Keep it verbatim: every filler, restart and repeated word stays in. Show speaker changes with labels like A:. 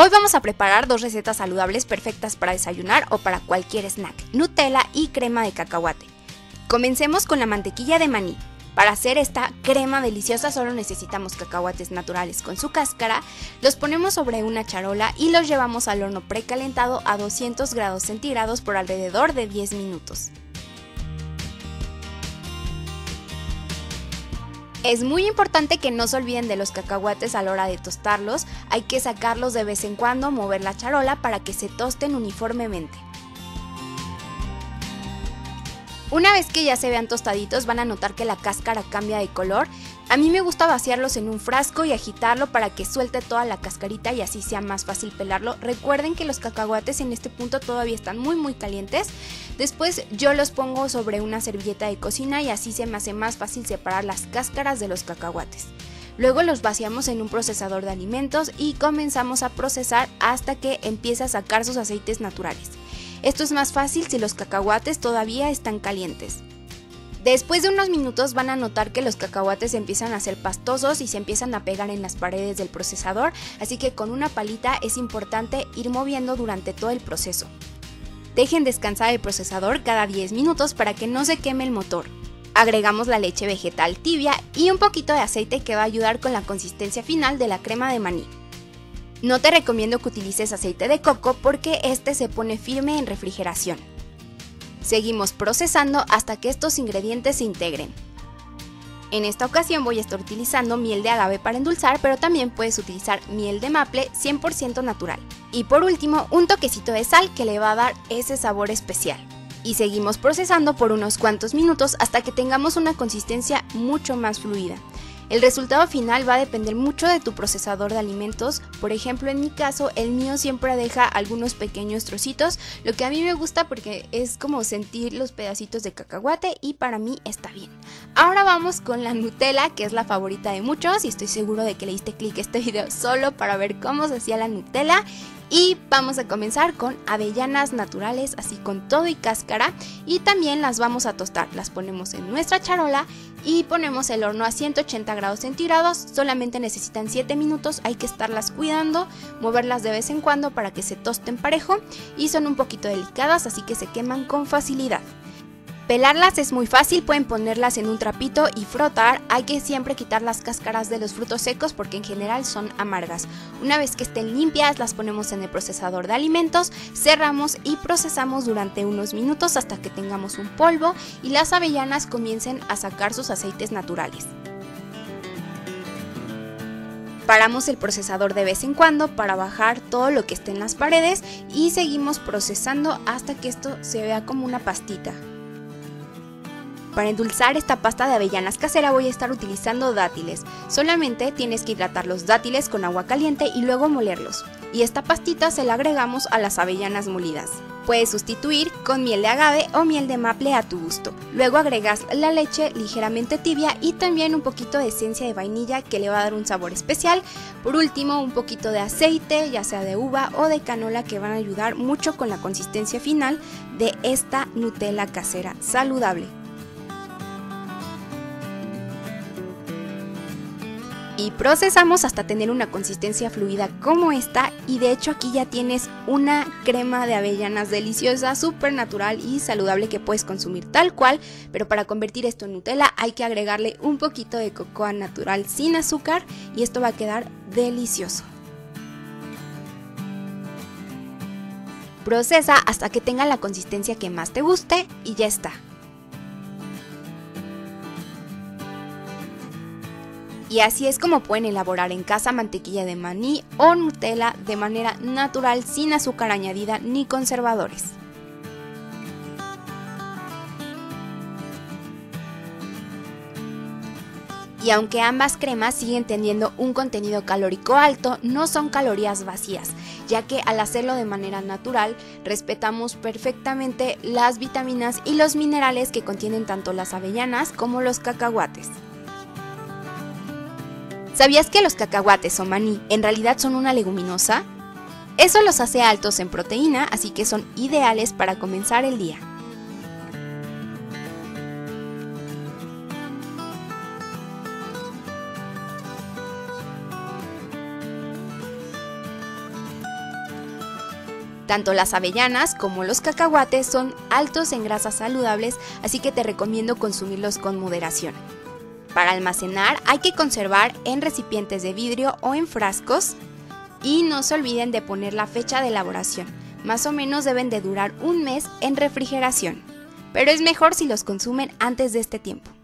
A: Hoy vamos a preparar dos recetas saludables perfectas para desayunar o para cualquier snack: Nutella y crema de cacahuate. Comencemos con la mantequilla de maní. Para hacer esta crema deliciosa solo necesitamos cacahuates naturales con su cáscara. Los ponemos sobre una charola y los llevamos al horno precalentado a doscientos grados centígrados por alrededor de diez minutos. Es muy importante que no se olviden de los cacahuates a la hora de tostarlos. Hay que sacarlos de vez en cuando, mover la charola para que se tosten uniformemente. Una vez que ya se vean tostaditos, van a notar que la cáscara cambia de color. A mí me gusta vaciarlos en un frasco y agitarlo para que suelte toda la cascarita y así sea más fácil pelarlo. Recuerden que los cacahuates en este punto todavía están muy muy calientes. Después yo los pongo sobre una servilleta de cocina y así se me hace más fácil separar las cáscaras de los cacahuates. Luego los vaciamos en un procesador de alimentos y comenzamos a procesar hasta que empiece a sacar sus aceites naturales. Esto es más fácil si los cacahuates todavía están calientes. Después de unos minutos van a notar que los cacahuates empiezan a ser pastosos y se empiezan a pegar en las paredes del procesador, así que con una palita es importante ir moviendo durante todo el proceso. Dejen descansar el procesador cada diez minutos para que no se queme el motor. Agregamos la leche vegetal tibia y un poquito de aceite que va a ayudar con la consistencia final de la crema de maní. No te recomiendo que utilices aceite de coco porque este se pone firme en refrigeración. Seguimos procesando hasta que estos ingredientes se integren. En esta ocasión voy a estar utilizando miel de agave para endulzar, pero también puedes utilizar miel de maple cien por ciento natural. Y por último, un toquecito de sal que le va a dar ese sabor especial. Y seguimos procesando por unos cuantos minutos hasta que tengamos una consistencia mucho más fluida. El resultado final va a depender mucho de tu procesador de alimentos. Por ejemplo, en mi caso, el mío siempre deja algunos pequeños trocitos, lo que a mí me gusta porque es como sentir los pedacitos de cacahuate y para mí está bien. Ahora vamos con la Nutella, que es la favorita de muchos y estoy seguro de que le diste clic a este video solo para ver cómo se hacía la Nutella. Y vamos a comenzar con avellanas naturales, así con todo y cáscara, y también las vamos a tostar. Las ponemos en nuestra charola y ponemos el horno a ciento ochenta grados centígrados. Solamente necesitan siete minutos, hay que estarlas cuidando, moverlas de vez en cuando para que se tosten parejo y son un poquito delicadas, así que se queman con facilidad. Pelarlas es muy fácil, pueden ponerlas en un trapito y frotar. Hay que siempre quitar las cáscaras de los frutos secos porque en general son amargas. Una vez que estén limpias, las ponemos en el procesador de alimentos, cerramos y procesamos durante unos minutos hasta que tengamos un polvo y las avellanas comiencen a sacar sus aceites naturales. Paramos el procesador de vez en cuando para bajar todo lo que esté en las paredes y seguimos procesando hasta que esto se vea como una pastita. Para endulzar esta pasta de avellanas casera voy a estar utilizando dátiles. Solamente tienes que hidratar los dátiles con agua caliente y luego molerlos. Y esta pastita se la agregamos a las avellanas molidas. Puedes sustituir con miel de agave o miel de maple a tu gusto. Luego agregas la leche ligeramente tibia y también un poquito de esencia de vainilla que le va a dar un sabor especial. Por último, un poquito de aceite, ya sea de uva o de canola, que van a ayudar mucho con la consistencia final de esta Nutella casera saludable. Y procesamos hasta tener una consistencia fluida como esta, y de hecho aquí ya tienes una crema de avellanas deliciosa, súper natural y saludable que puedes consumir tal cual, pero para convertir esto en Nutella hay que agregarle un poquito de cocoa natural sin azúcar y esto va a quedar delicioso. Procesa hasta que tenga la consistencia que más te guste y ya está. Y así es como pueden elaborar en casa mantequilla de maní o Nutella de manera natural, sin azúcar añadida ni conservadores. Y aunque ambas cremas siguen teniendo un contenido calórico alto, no son calorías vacías, ya que al hacerlo de manera natural respetamos perfectamente las vitaminas y los minerales que contienen tanto las avellanas como los cacahuates. ¿Sabías que los cacahuates o maní en realidad son una leguminosa? Eso los hace altos en proteína, así que son ideales para comenzar el día. Tanto las avellanas como los cacahuates son altos en grasas saludables, así que te recomiendo consumirlos con moderación. Para almacenar hay que conservar en recipientes de vidrio o en frascos y no se olviden de poner la fecha de elaboración. Más o menos deben de durar un mes en refrigeración, pero es mejor si los consumen antes de este tiempo.